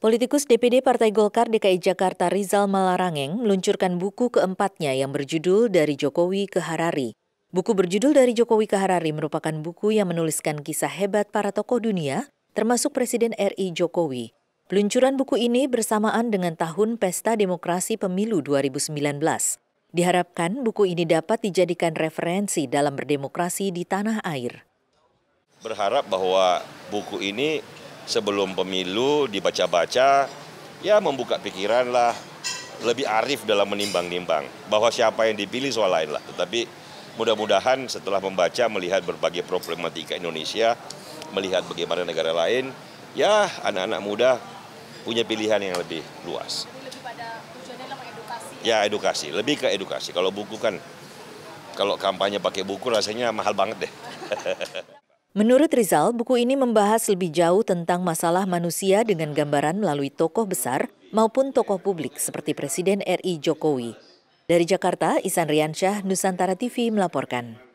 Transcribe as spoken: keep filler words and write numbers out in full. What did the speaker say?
Politikus D P D Partai Golkar D K I Jakarta Rizal Malarangeng meluncurkan buku keempatnya yang berjudul Dari Jokowi ke Harari. Buku berjudul Dari Jokowi ke Harari merupakan buku yang menuliskan kisah hebat para tokoh dunia, termasuk Presiden R I Jokowi. Peluncuran buku ini bersamaan dengan tahun Pesta Demokrasi Pemilu dua ribu sembilan belas. Diharapkan buku ini dapat dijadikan referensi dalam berdemokrasi di tanah air. Berharap bahwa buku ini sebelum pemilu dibaca-baca, ya membuka pikiran lah, lebih arif dalam menimbang-nimbang. Bahwa siapa yang dipilih soal lain lah, tetapi mudah-mudahan setelah membaca, melihat berbagai problematika Indonesia, melihat bagaimana negara lain, ya anak-anak muda punya pilihan yang lebih luas. Lebih pada tujuannya adalah edukasi. Ya edukasi, lebih ke edukasi. Kalau buku kan, kalau kampanye pakai buku rasanya mahal banget deh. Menurut Rizal, buku ini membahas lebih jauh tentang masalah manusia dengan gambaran melalui tokoh besar maupun tokoh publik seperti Presiden R I Jokowi. Dari Jakarta, Ihsan Riansyah, Nusantara T V melaporkan.